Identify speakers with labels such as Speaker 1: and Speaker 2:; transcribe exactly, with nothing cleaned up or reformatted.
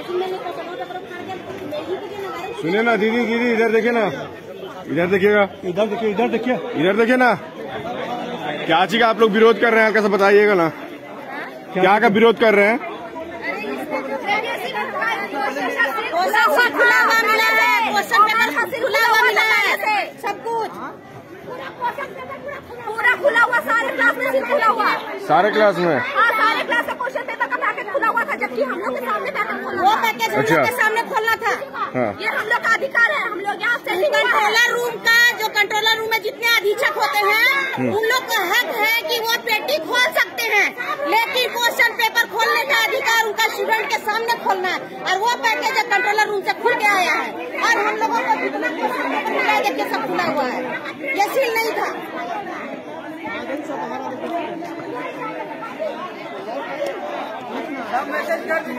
Speaker 1: सुनिए ना दीदी, दीदी इधर देखिए ना, इधर देखिएगा,
Speaker 2: इधर देखिए, इधर देखिए,
Speaker 1: इधर देखिए ना। क्या चीज का आप लोग विरोध कर रहे हैं, कैसे बताइएगा ना, क्या का विरोध कर रहे हैं?
Speaker 3: खुला हुआ मिला है, क्वेश्चन पेपर खुला हुआ मिला है, सब कुछ पूरा खुला हुआ, सारे क्लास में खुला हुआ, सारे क्लास में हाँ सारे क्लास का क्वेश्चन पेपर का पैकेट खुला हुआ था, जबकि हम लोग के सामने पैकेट खोलना, वो पैकेज हम लोग के सामने खोलना था। हाँ। ये हम लोग का अधिकार है, हम लोग यहाँ से कंट्रोलर रूम का, जो कंट्रोलर रूम में जितने अधीक्षक होते हैं उन लोग का हक है कि वो पेटी खोल सकते हैं, लेकिन क्वेश्चन पेपर खोलने का अधिकार उनका स्टूडेंट के सामने खोलना है, और वो पैकेज कंट्रोलर रूम से खुल के आया है, और हम लोगों को जितना क्वेश्चन पेपर मिला है जबकि सब खुला हुआ है, ये सील नहीं था।